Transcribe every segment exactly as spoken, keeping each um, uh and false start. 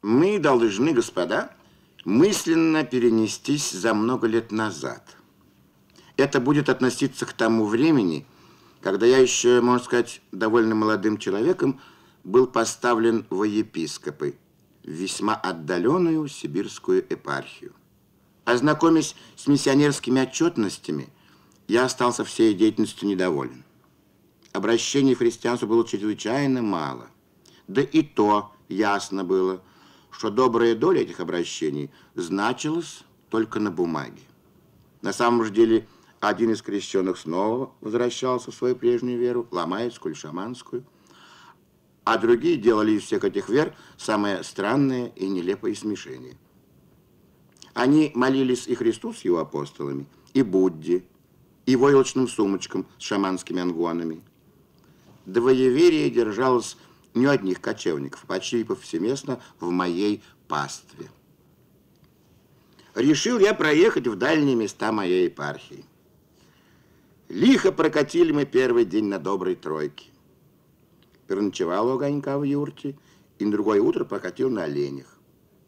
Мы должны, господа, мысленно перенестись за много лет назад. Это будет относиться к тому времени, когда я еще, можно сказать, довольно молодым человеком был поставлен во епископы в весьма отдаленную сибирскую епархию. Ознакомясь с миссионерскими отчетностями, я остался всей деятельностью недоволен. Обращений в христианство было чрезвычайно мало. Да и то ясно было, что добрая доля этих обращений значилась только на бумаге. На самом же деле, один из крещенных снова возвращался в свою прежнюю веру, ламаевскую или шаманскую, а другие делали из всех этих вер самое странное и нелепое смешение. Они молились и Христу с его апостолами, и Будде, и войлочным сумочкам с шаманскими ангонами. Двоеверие держалось не у одних кочевников, почти повсеместно в моей пастве. Решил я проехать в дальние места моей епархии. Лихо прокатили мы первый день на доброй тройке. Переночевал у огонька в юрте и на другое утро прокатил на оленях.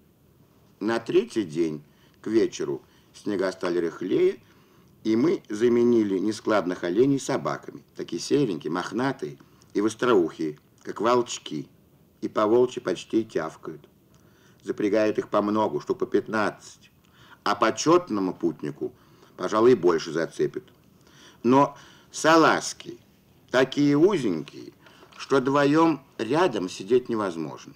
На третий день к вечеру снега стали рыхлее, и мы заменили нескладных оленей собаками, такие серенькие, мохнатые и востроухие, как волчки, и по-волчьи почти тявкают. Запрягают их по многу, штук по пятнадцать, а почетному путнику, пожалуй, больше зацепят. Но салазки такие узенькие, что вдвоем рядом сидеть невозможно.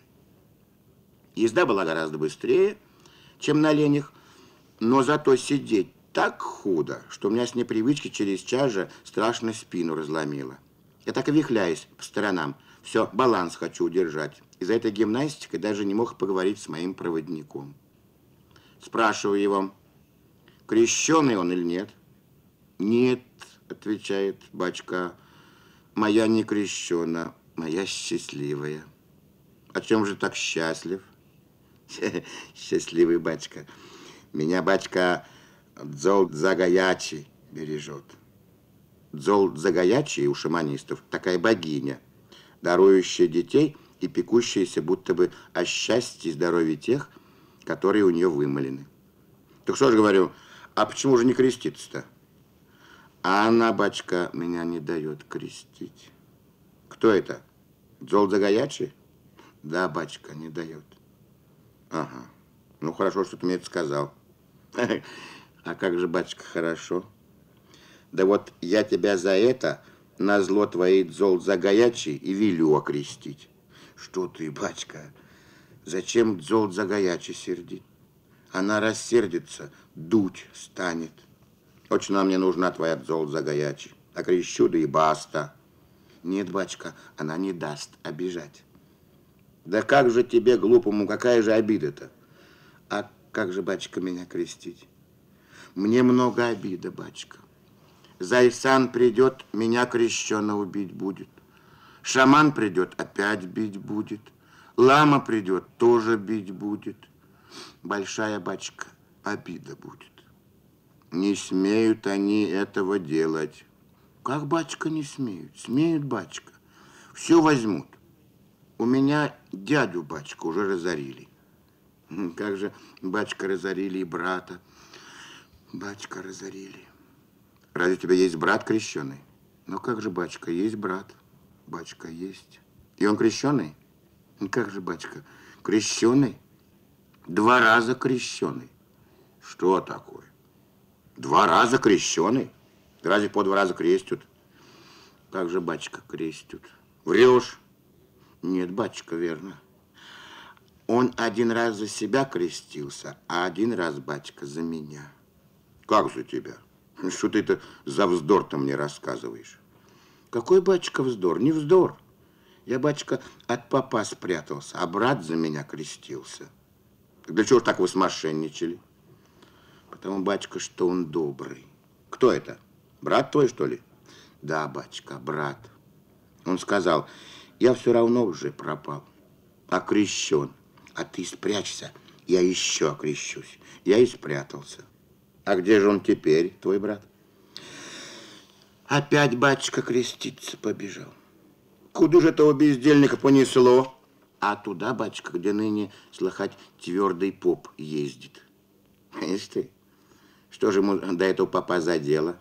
Езда была гораздо быстрее, чем на оленях, но зато сидеть так худо, что у меня с непривычки через час же страшно спину разломило. Я так и вихляюсь по сторонам, все, баланс хочу удержать. Из-за этой гимнастики даже не мог поговорить с моим проводником. Спрашиваю его, крещеный он или нет? Нет, отвечает батюшка, моя не крещена, моя счастливая. О чем же так счастлив? Счастливый батюшка. Меня батюшка Дзол-Дзагаячи бережет. Дзол-Дзагаячи у шаманистов такая богиня, дарующая детей и пекущаяся будто бы о счастье и здоровье тех, которые у нее вымолены. Так что же говорю, а почему же не креститься-то? А она, батюшка, меня не дает крестить. Кто это? Дзол-Дзагаячи? Да, батюшка, не дает. Ага. Ну, хорошо, что ты мне это сказал. А как же, батюшка, хорошо? Да вот я тебя за это, назло твоей Дзол-Дзагаячи, и велю окрестить. Что ты, батюшка, зачем Дзол-Дзагаячи сердить? Она рассердится, дуть станет. Очень она мне нужна, твоя Дзол-Дзагаячи. Окрещу, да и баста. Нет, батюшка, она не даст обижать. Да как же тебе, глупому, какая же обида-то? А как же, батюшка, меня крестить? Мне много обида, батюшка. Зайсан придет, меня крещено убить будет. Шаман придет, опять бить будет. Лама придет, тоже бить будет. Большая, батюшка, обида будет. Не смеют они этого делать. Как, батюшка, не смеют? Смеют, батюшка. Все возьмут. У меня дядю, батюшка, уже разорили. Как же, батюшка, разорили и брата. Батюшка, разорили. Разве у тебя есть брат крещеный? Ну как же, батюшка, есть брат. Батюшка, есть. И он крещеный? Ну как же, батюшка, крещеный? Два раза крещеный. Что такое? Два раза крещеный? Разве по два раза крестят? Как же, батюшка, крестят? Врешь? Нет, батюшка, верно. Он один раз за себя крестился, а один раз, батюшка, за меня. Как за тебя? Что ты это за вздор-то мне рассказываешь? Какой, батюшка, вздор? Не вздор. Я, батюшка, от попа спрятался, а брат за меня крестился. Для чего ж так вы смошенничали? Потому, батюшка, что он добрый. Кто это? Брат твой, что ли? Да, батюшка, брат. Он сказал, я все равно уже пропал, окрещен. А ты спрячься, я еще окрещусь. Я и спрятался. А где же он теперь, твой брат? Опять, батюшка, креститься побежал. Куда же этого бездельника понесло? А туда, батюшка, где ныне, слыхать, твердый поп ездит. Видишь ты, что же ему до этого попа за дело?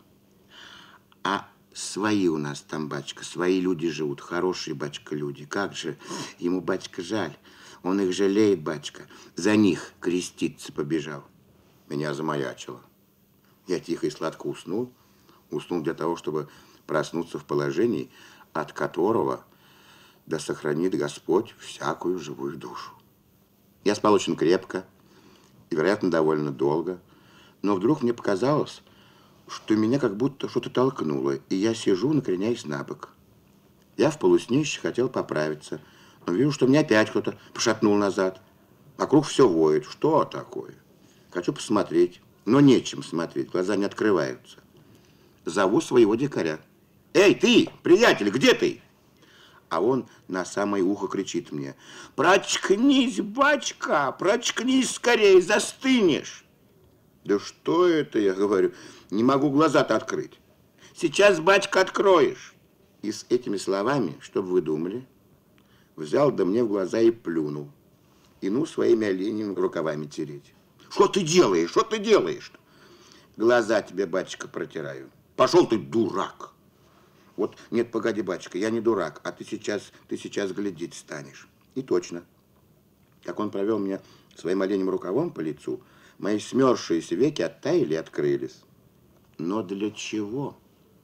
А свои у нас там, батюшка, свои люди живут, хорошие, батюшка, люди. Как же ему, батюшка, жаль. Он их жалеет, батюшка. За них креститься побежал. Меня замаячило. Я тихо и сладко уснул. Уснул для того, чтобы проснуться в положении, от которого да сохранит Господь всякую живую душу. Я спал очень крепко и, вероятно, довольно долго. Но вдруг мне показалось, что меня как будто что-то толкнуло, и я сижу, накреняясь на бок. Я в полусне еще хотел поправиться, но вижу, что меня опять кто-то пошатнул назад. Вокруг все воет. Что такое? Хочу посмотреть, но нечем смотреть, глаза не открываются. Зову своего дикаря. «Эй, ты, приятель, где ты?» А он на самое ухо кричит мне: «Прочкнись, бачка, прочкнись скорее, застынешь!» «Да что это?» — я говорю. «Не могу глаза-то открыть». «Сейчас, бачка, откроешь». И с этими словами, что бы вы думали, взял да мне в глаза и плюнул. И ну своими оленями рукавами тереть. «Что ты делаешь? Что ты делаешь-то?» «Глаза тебе, батюшка, протираю». «Пошел ты, дурак!» «Вот, нет, погоди, батюшка, я не дурак, а ты сейчас, ты сейчас глядеть станешь». И точно. Как он провел меня своим оленем рукавом по лицу, мои смерзшиеся веки оттаяли и открылись. Но для чего?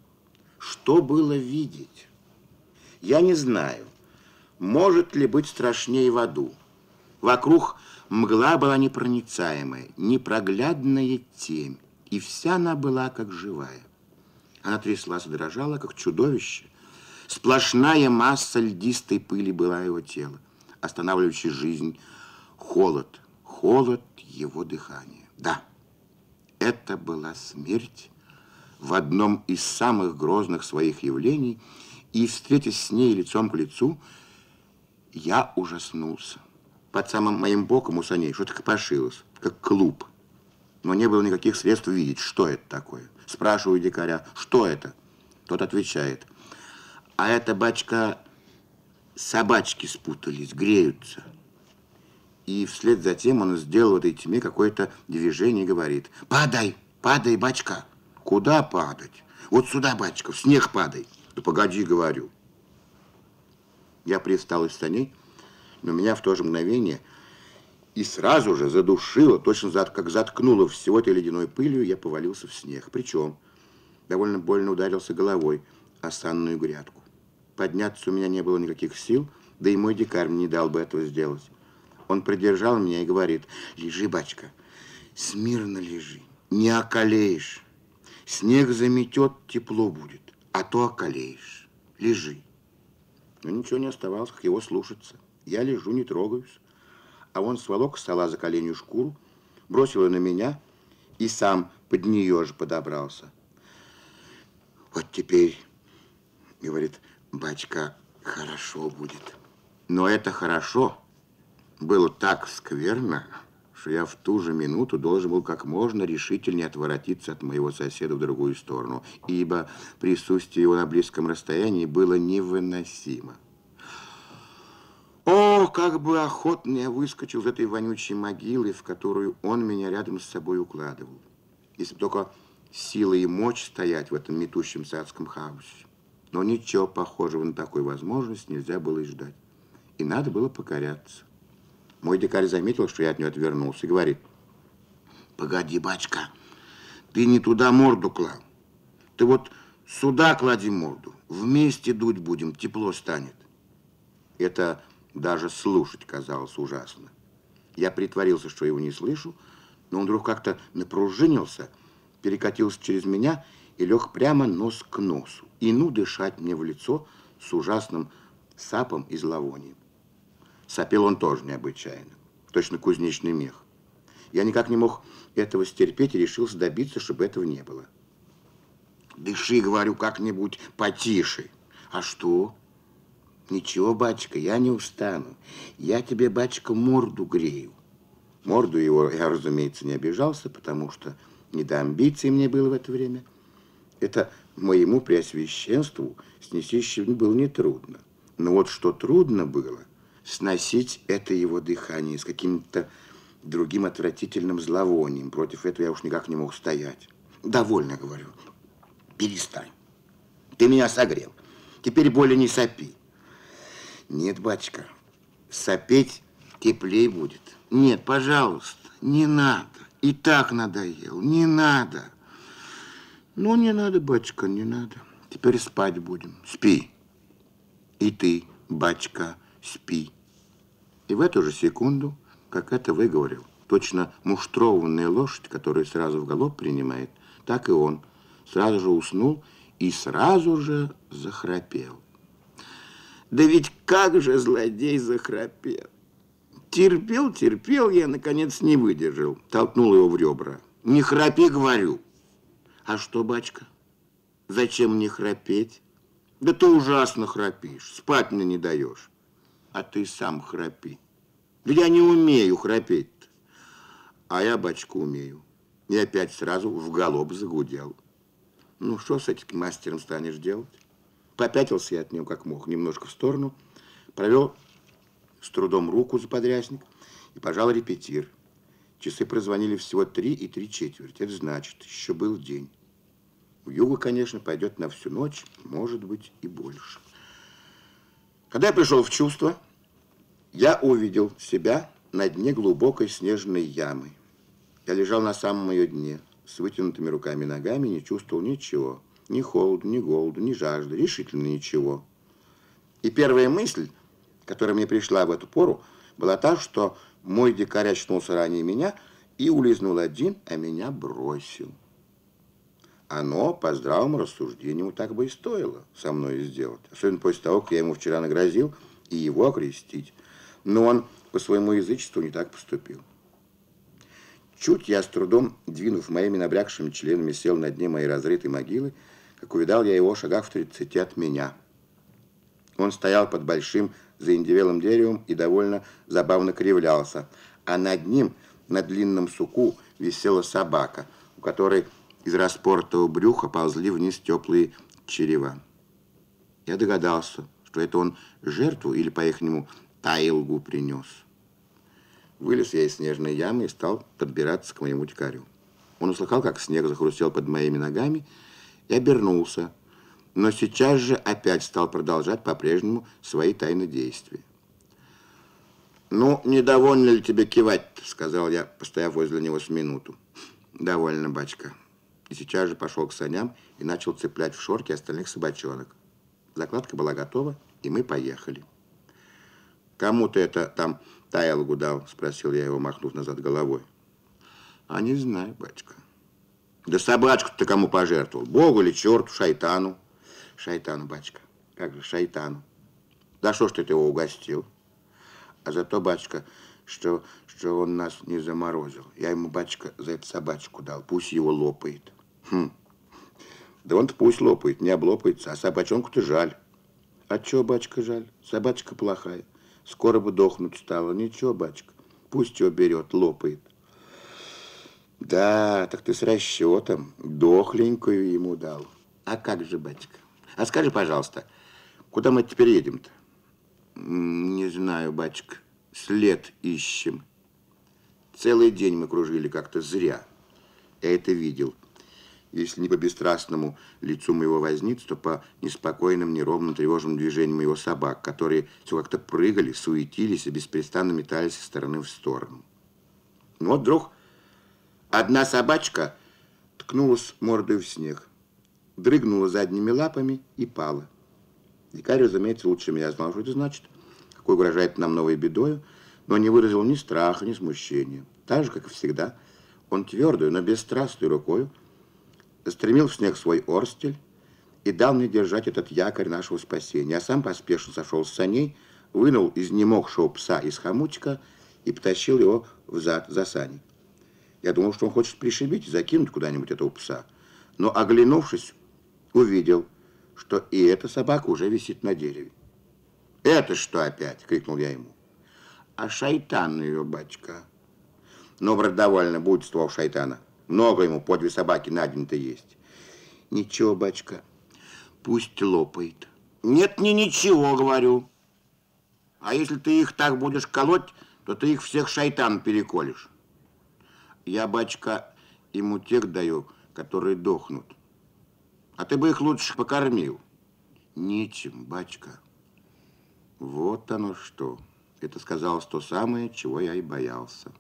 Что было видеть? Я не знаю, может ли быть страшнее в аду. Вокруг мгла была непроницаемая, непроглядная темь, и вся она была как живая. Она тряслась и дрожала, как чудовище. Сплошная масса льдистой пыли была его тело, останавливающий жизнь, холод, холод его дыхания. Да, это была смерть в одном из самых грозных своих явлений, и, встретясь с ней лицом к лицу, я ужаснулся. Под самым моим боком у саней что-то копошилось, как клуб. Но не было никаких средств видеть, что это такое. Спрашиваю дикаря, что это? Тот отвечает: а это, бачка, собачки спутались, греются. И вслед за тем он сделал в этой тьме какое-то движение и говорит: падай, падай, бачка. Куда падать? Вот сюда, бачка, в снег падай. Да погоди, говорю. Я привстал из саней, но меня в то же мгновение и сразу же задушило, точно как заткнуло всего этой ледяной пылью, я повалился в снег. Причем довольно больно ударился головой о санную грядку. Подняться у меня не было никаких сил, да и мой дикарь мне не дал бы этого сделать. Он придержал меня и говорит: лежи, бачка, смирно лежи, не околеешь. Снег заметет, тепло будет, а то околеешь. Лежи. Но ничего не оставалось, как его слушаться. Я лежу, не трогаюсь. А он сволок с стола за коленью шкуру, бросил ее на меня и сам под нее же подобрался. Вот теперь, говорит, бачка, хорошо будет. Но это хорошо было так скверно, что я в ту же минуту должен был как можно решительнее отворотиться от моего соседа в другую сторону, ибо присутствие его на близком расстоянии было невыносимо. О, как бы охотно я выскочил из этой вонючей могилы, в которую он меня рядом с собой укладывал. Если бы только сила и мочь стоять в этом метущемся адском хаосе. Но ничего похожего на такую возможность нельзя было и ждать. И надо было покоряться. Мой дикарь заметил, что я от него отвернулся, и говорит: погоди, бачка, ты не туда морду клал. Ты вот сюда клади морду. Вместе дуть будем, тепло станет. Это даже слушать казалось ужасно. Я притворился, что его не слышу, но он вдруг как-то напружинился, перекатился через меня и лег прямо нос к носу. И ну дышать мне в лицо с ужасным сапом и зловонием. Сопел он тоже необычайно, точно кузнечный мех. Я никак не мог этого стерпеть и решился добиться, чтобы этого не было. Дыши, говорю, как-нибудь потише. А что? Ничего, бачка, я не устану. Я тебе, бачка, морду грею. Морду его я, разумеется, не обижался, потому что не до амбиций мне было в это время. Это моему преосвященству снести было нетрудно. Но вот что трудно было, сносить это его дыхание с каким-то другим отвратительным зловонием. Против этого я уж никак не мог стоять. Довольно, говорю. Перестань. Ты меня согрел. Теперь более не сопи. Нет, батюшка, сопеть теплей будет. Нет, пожалуйста, не надо. И так надоел. Не надо. Ну, не надо, батюшка, не надо. Теперь спать будем. Спи. И ты, батюшка, спи. И в эту же секунду, как это выговорил, точно муштрованная лошадь, которая сразу в галоп принимает, так и он сразу же уснул и сразу же захрапел. Да ведь как же злодей захрапел! Терпел, терпел, я, наконец, не выдержал. Толкнул его в ребра. Не храпи, говорю. А что, батюшка? Зачем мне храпеть? Да ты ужасно храпишь, спать мне не даешь. А ты сам храпи. Да я не умею храпеть-то. А я, батюшка, умею. И опять сразу в галоп загудел. Ну, что с этим мастером станешь делать? Попятился я от него как мог, немножко в сторону, провел с трудом руку за подрясник и пожал репетир. Часы прозвонили всего три и три четверти. Это значит, еще был день. Вьюга, конечно, пойдет на всю ночь, может быть, и больше. Когда я пришел в чувство, я увидел себя на дне глубокой снежной ямы. Я лежал на самом ее дне, с вытянутыми руками и ногами, не чувствовал ничего. Ни холода, ни голода, ни жажды, решительно ничего. И первая мысль, которая мне пришла в эту пору, была та, что мой дикарь очнулся ранее меня и улизнул один, а меня бросил. Оно, по здравому рассуждению, так бы и стоило со мной сделать. Особенно после того, как я ему вчера нагрозил и его окрестить. Но он по своему язычеству не так поступил. Чуть я с трудом, двинув моими набрякшими членами, сел на дне моей разрытой могилы, как увидал я его в шагах в тридцати от меня. Он стоял под большим заиндевелым деревом и довольно забавно кривлялся, а над ним, на длинном суку, висела собака, у которой из распортого брюха ползли вниз теплые черева. Я догадался, что это он жертву или, по-ихнему, таилгу принес. Вылез я из снежной ямы и стал подбираться к моему дикарю. Он услыхал, как снег захрустел под моими ногами, и обернулся, но сейчас же опять стал продолжать по-прежнему свои тайные действия. «Ну, недовольно ли тебе кивать-то?» — сказал я, постояв возле него с минуту. «Довольно, батюшка». И сейчас же пошел к саням и начал цеплять в шорте остальных собачонок. Закладка была готова, и мы поехали. «Кому ты это там таилгу дал?» — спросил я его, махнув назад головой. «А не знаю, батюшка». «Да собачку ты кому пожертвовал? Богу или черту, шайтану?» «Шайтану, батюшка. Как же шайтану?» «Да что ж ты его угостил?» «А за то, батюшка, что, что он нас не заморозил. Я ему, батюшка, за эту собачку дал. Пусть его лопает». «Хм. Да он-то пусть лопает, не облопается, а собачонку-то жаль». «А чё, батюшка, жаль? Собачка плохая. Скоро бы дохнуть стала. Ничего, батюшка, пусть его берет, лопает». «Да, так ты с расчетом. Дохленькую ему дал. А как же, батюшка? А скажи, пожалуйста, куда мы теперь едем-то?» «Не знаю, батюшка. След ищем. Целый день мы кружили как-то зря. Я это видел. Если не по бесстрастному лицу моего возницы, то по неспокойным, неровным, тревожным движениям его собак, которые все как-то прыгали, суетились и беспрестанно метались из стороны в сторону. Ну вот вдруг одна собачка ткнулась мордой в снег, дрыгнула задними лапами и пала. Дикарь, разумеется, лучше меня знал, что это значит, какой угрожает нам новой бедою, но не выразил ни страха, ни смущения. Так же, как и всегда, он твердую, но бесстрастной рукою стремил в снег свой орстель и дал мне держать этот якорь нашего спасения. А сам поспешно сошел с саней, вынул изнемогшего пса из хомутика и потащил его взад за сани. Я думал, что он хочет пришибить и закинуть куда-нибудь этого пса, но, оглянувшись, увидел, что и эта собака уже висит на дереве. «Это что опять?» — крикнул я ему. «А шайтан ее, батюшка». «Ну, брат, довольно, будет с твоего шайтана. Много ему по две собаки на день-то есть». «Ничего, батюшка, пусть лопает». «Нет, не ничего, говорю». А если ты их так будешь колоть, то ты их всех шайтан переколешь. Я, батюшка, им утех даю, которые дохнут. А ты бы их лучше покормил. Нечем, батюшка. Вот оно что. Это сказалось то самое, чего я и боялся.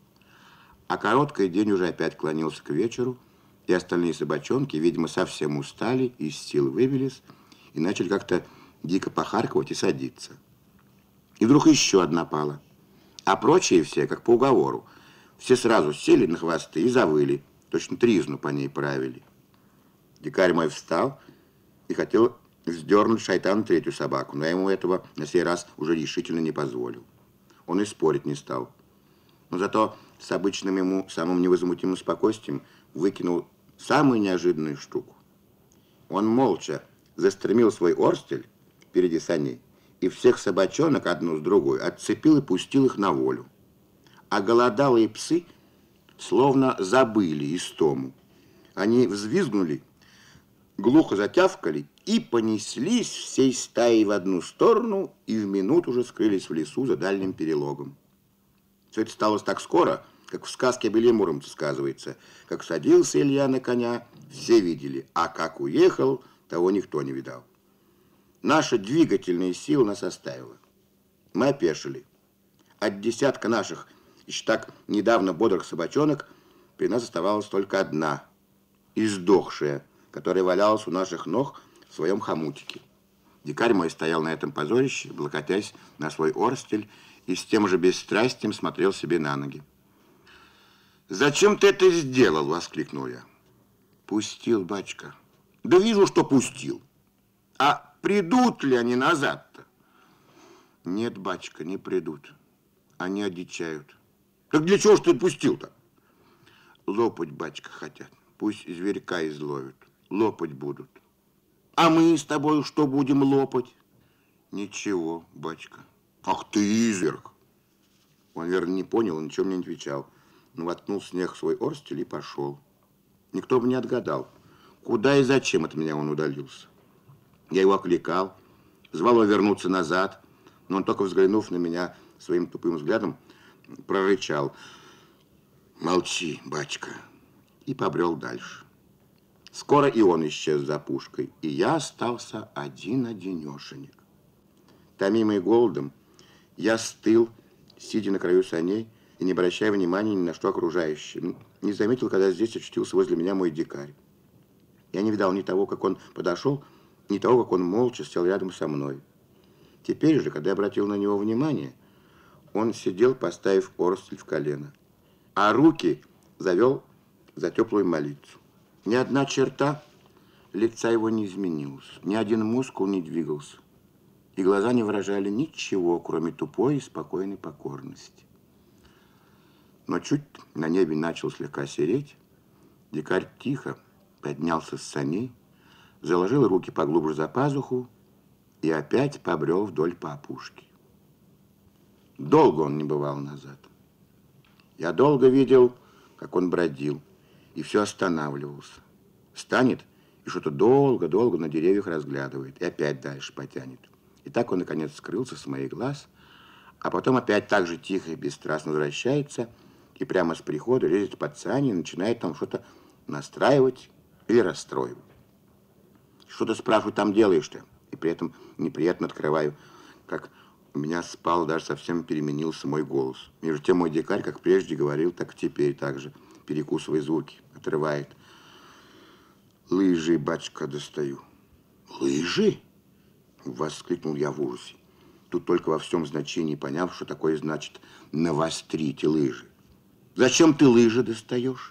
А короткий день уже опять клонился к вечеру, и остальные собачонки, видимо, совсем устали, из сил выбились, и начали как-то дико похаркивать и садиться. И вдруг еще одна пала. А прочие все, как по уговору, все сразу сели на хвосты и завыли, точно тризну по ней правили. Дикарь мой встал и хотел вздернуть шайтану третью собаку, но я ему этого на сей раз уже решительно не позволил. Он и спорить не стал. Но зато с обычным ему самым невозмутимым спокойствием выкинул самую неожиданную штуку. Он молча застремил свой орстель впереди саней и всех собачонок одну с другой отцепил и пустил их на волю. А голодалые псы словно забыли истому. Они взвизгнули, глухо затявкали и понеслись всей стаей в одну сторону и в минуту уже скрылись в лесу за дальним перелогом. Все это сталось так скоро, как в сказке об Илье Муромце сказывается. Как садился Илья на коня, все видели, а как уехал, того никто не видал. Наша двигательная сила нас оставила. Мы опешили. От десятка наших, еще так недавно бодрых собачонок, при нас оставалась только одна, издохшая, которая валялась у наших ног в своем хомутике. Дикарь мой стоял на этом позорище, облокотясь на свой орстель, и с тем же бесстрастием смотрел себе на ноги. «Зачем ты это сделал?» — воскликнул я. «Пустил, батюшка». «Да вижу, что пустил. А придут ли они назад-то?» «Нет, батюшка, не придут. Они одичают». «Так для чего ж ты пустил-то?» «Лопать, батюшка, хотят. Пусть зверька изловят. Лопать будут». «А мы с тобой что будем лопать?» «Ничего, батюшка». «Ах ты, изверг!» Он, верно, не понял, ничего мне не отвечал. Но воткнул снег в свой орстель и пошел. Никто бы не отгадал, куда и зачем от меня он удалился. Я его окликал, звал его вернуться назад, но он, только взглянув на меня своим тупым взглядом, прорычал: «Молчи, батюшка», и побрел дальше. Скоро и он исчез за пушкой, и я остался один-одинешенек. Томимый голодом, я стыл, сидя на краю саней и не обращая внимания ни на что окружающее. Не заметил, когда здесь очутился возле меня мой дикарь. Я не видал ни того, как он подошел, ни того, как он молча сел рядом со мной. Теперь же, когда я обратил на него внимание, он сидел, поставив орстель в колено, а руки завел за теплую молитву. Ни одна черта лица его не изменилась, ни один мускул не двигался, и глаза не выражали ничего, кроме тупой и спокойной покорности. Но чуть на небе начал слегка сереть, дикарь тихо поднялся с саней, заложил руки поглубже за пазуху и опять побрел вдоль по опушке. Долго он не бывал назад. Я долго видел, как он бродил, и все останавливался. Станет и что-то долго-долго на деревьях разглядывает, и опять дальше потянет. И так он, наконец, скрылся с моих глаз, а потом опять так же тихо и бесстрастно возвращается и прямо с прихода лезет под сани и начинает там что-то настраивать или расстроивать. Что ты, спрашиваю, там делаешь-то? И при этом неприятно открываю, как у меня спал, даже совсем переменился мой голос. Между тем мой дикарь, как прежде говорил, так и теперь так же, перекусывая звуки, отрывает. «Лыжи, батюшка, достаю». «Лыжи?» — воскликнул я в ужасе. Тут только во всем значении поняв, что такое значит «навострите лыжи». «Зачем ты лыжи достаешь?»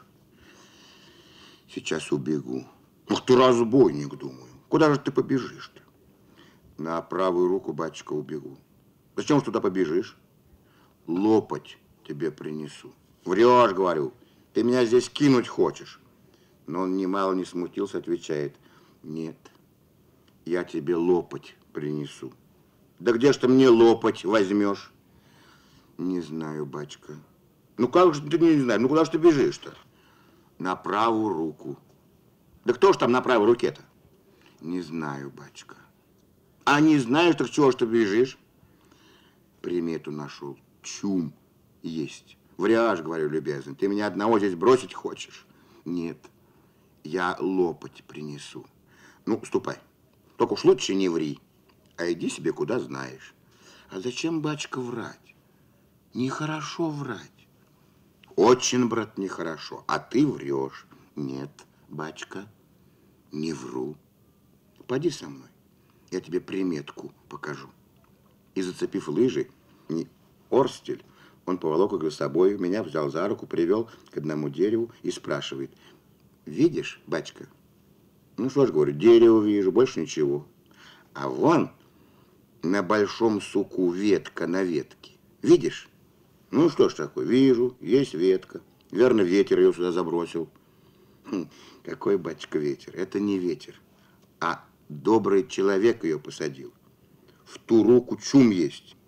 «Сейчас убегу». «Ах ты разбойник, думаю. Куда же ты побежишь-то?» «На правую руку, батюшка, убегу». «Зачем же туда побежишь?» «Лопать тебе принесу». «Врешь, говорю. Ты меня здесь кинуть хочешь». Но он немало не смутился, отвечает: «Нет, я тебе лопать принесу». «Да где ж ты мне лопать возьмешь?» «Не знаю, батюшка». «Ну как же ты не знаешь? Ну куда же ты бежишь-то?» «На правую руку». «Да кто ж там на правой руке-то?» «Не знаю, батюшка». «А не знаешь, так чего ж ты бежишь?» примету нашел. Чум есть. Врешь, говорю, любезный, ты меня одного здесь бросить хочешь? Нет, я лопать принесу. Ну, ступай. Только уж лучше не ври, а иди себе куда знаешь. А зачем, батюшка, врать? Нехорошо врать. Очень, брат, нехорошо. А ты врешь. Нет, батюшка, не вру. Поди со мной, я тебе приметку покажу. И, зацепив лыжи, не орстель, он поволок их за собой, меня взял за руку, привел к одному дереву и спрашивает: видишь, батюшка? Ну что ж, говорю, дерево вижу, больше ничего. А вон на большом суку ветка на ветке. Видишь? Ну что ж такое, вижу, есть ветка. Верно, ветер ее сюда забросил. Хм, какой, батюшка, ветер? Это не ветер, а добрый человек ее посадил. В ту руку чум есть.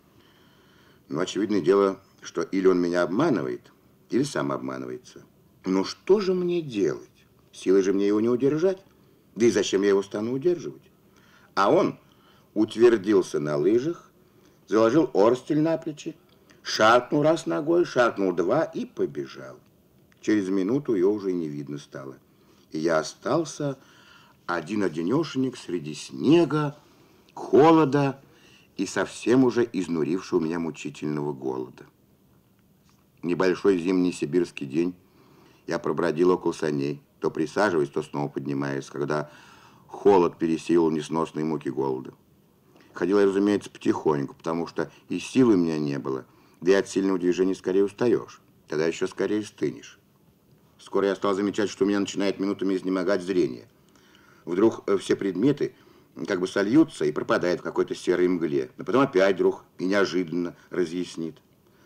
Ну, очевидное дело, что или он меня обманывает, или сам обманывается. Но что же мне делать? Силой же мне его не удержать. Да и зачем я его стану удерживать? А он утвердился на лыжах, заложил орстель на плечи, шаркнул раз ногой, шаркнул два и побежал. Через минуту ее уже не видно стало. И я остался один-одинешенек среди снега, холода и совсем уже изнурившего меня мучительного голода. Небольшой зимний сибирский день я пробродил около саней, то присаживаясь, то снова поднимаясь, когда холод пересилил несносные муки голода. Ходил я, разумеется, потихоньку, потому что и силы у меня не было, да и от сильного движения скорее устаешь, тогда еще скорее стынешь. Скоро я стал замечать, что у меня начинает минутами изнемогать зрение. Вдруг все предметы как бы сольются и пропадают в какой-то серой мгле, но потом опять вдруг и неожиданно разъяснит.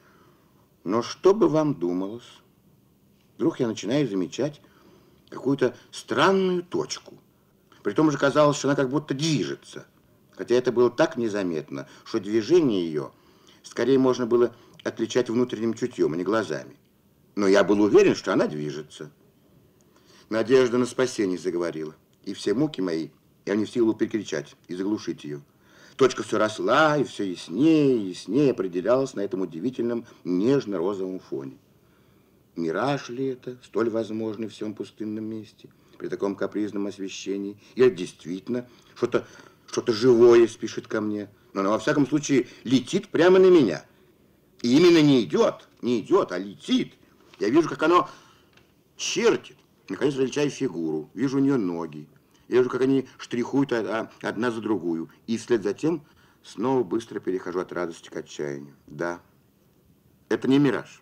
Но что бы вам думалось? Вдруг я начинаю замечать какую-то странную точку. Притом же казалось, что она как будто движется. Хотя это было так незаметно, что движение ее скорее можно было отличать внутренним чутьем, а не глазами. Но я был уверен, что она движется. Надежда на спасение заговорила. И все муки мои я не в силу перекричать и заглушить ее. Точка все росла и все яснее и яснее определялась на этом удивительном нежно-розовом фоне. Мираж ли это, столь возможный в всем пустынном месте, при таком капризном освещении? Или действительно что-то что-то живое спешит ко мне? Но оно, во всяком случае, летит прямо на меня. И именно не идет, не идет, а летит. Я вижу, как оно чертит. Наконец различаю фигуру, вижу у нее ноги. Я вижу, как они штрихуют одна за другую. И вслед за тем снова быстро перехожу от радости к отчаянию. Да, это не мираж.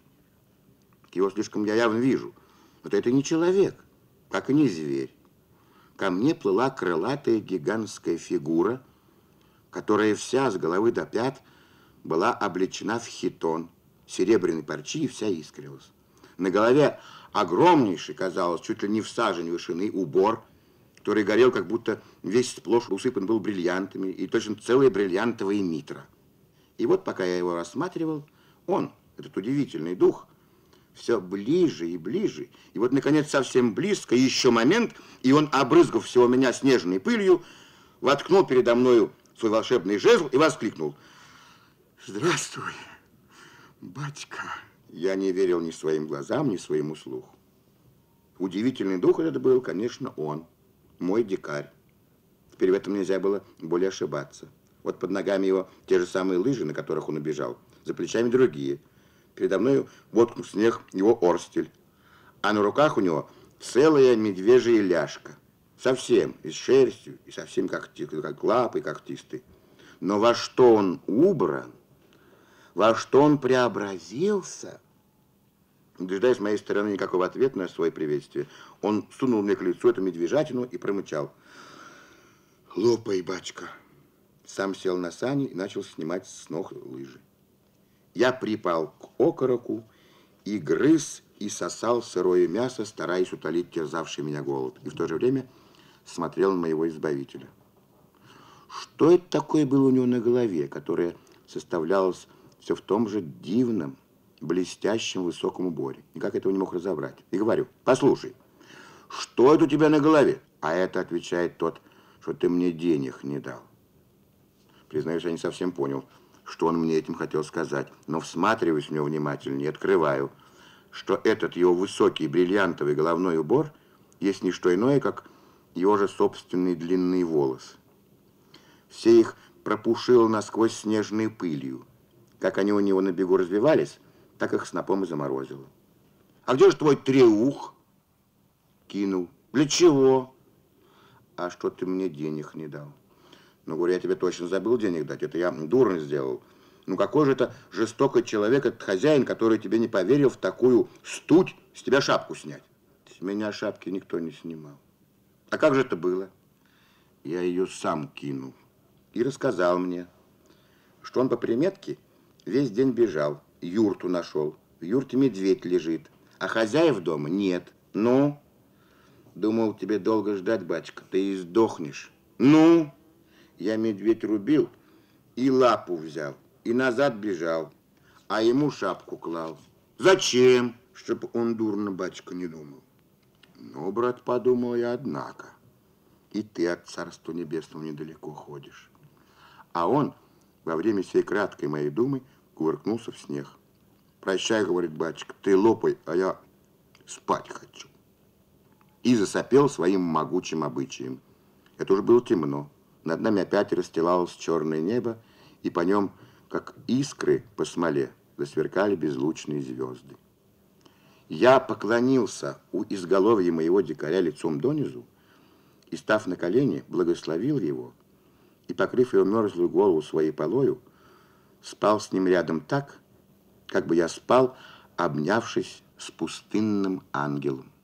Его слишком я явно вижу. Вот это не человек, как и не зверь. Ко мне плыла крылатая гигантская фигура, которая вся с головы до пят была облечена в хитон, серебряной парчи, и вся искрилась. На голове огромнейший, казалось, чуть ли не в сажень вышины убор, который горел, как будто весь сплошь усыпан был бриллиантами, и точно целая бриллиантовая митра. И вот, пока я его рассматривал, он, этот удивительный дух, все ближе и ближе. И вот, наконец, совсем близко, еще момент, и он, обрызгав всего меня снежной пылью, воткнул передо мною свой волшебный жезл и воскликнул: «Здравствуй, батька!» Я не верил ни своим глазам, ни своему слуху. Удивительный дух этот был, конечно, он, мой дикарь. Теперь в этом нельзя было более ошибаться. Вот под ногами его те же самые лыжи, на которых он убежал, за плечами другие. Передо мною воткнул в снег его орстель, а на руках у него целая медвежья ляжка. Совсем и с шерстью, и совсем как, как лапы когтистые. Но во что он убран, во что он преобразился, не дожидаясь с моей стороны никакого ответа на свое приветствие, он сунул мне к лицу эту медвежатину и промычал: «Лопай, бачка!» Сам сел на сани и начал снимать с ног лыжи. Я припал к окороку и грыз и сосал сырое мясо, стараясь утолить терзавший меня голод, и в то же время смотрел на моего избавителя. Что это такое было у него на голове, которое составлялось все в том же дивном, блестящем высоком уборе? Никак этого не мог разобрать. И говорю: «Послушай, что это у тебя на голове?» А это, отвечает тот, что ты мне денег не дал. Признаюсь, я не совсем понял, что он мне этим хотел сказать, но всматриваюсь в него внимательнее и открываю, что этот его высокий бриллиантовый головной убор есть не что иное, как его же собственный длинный волос. Все их пропушило насквозь снежной пылью. Как они у него на бегу развивались, так их снопом и заморозило. «А где же твой треух?» Кинул. «Для чего?» «А что ты мне денег не дал?» «Ну, говорю, я тебе точно забыл денег дать, это я дурно сделал. Ну, какой же это жестокий человек, этот хозяин, который тебе не поверил в такую стуть с тебя шапку снять?» «С меня шапки никто не снимал». «А как же это было?» «Я ее сам кинул». И рассказал мне, что он по приметке весь день бежал, юрту нашел. В юрте медведь лежит, а хозяев дома нет. Ну? Думал, тебе долго ждать, батюшка, ты и сдохнешь. Ну? Я медведь рубил и лапу взял, и назад бежал, а ему шапку клал. Зачем? Чтоб он дурно, батюшка, не думал. Ну, брат, подумал я, однако, и ты от Царства Небесного недалеко ходишь. А он во время всей краткой моей думы кувыркнулся в снег. «Прощай, — говорит, — батюшка, ты лопай, а я спать хочу». И засопел своим могучим обычаем. Это уже было темно. Над нами опять расстилалось черное небо, и по нем, как искры по смоле, засверкали безлучные звезды. Я поклонился у изголовья моего дикаря лицом донизу и, став на колени, благословил его и, покрыв его мерзлую голову своей полою, спал с ним рядом так, как бы я спал, обнявшись с пустынным ангелом.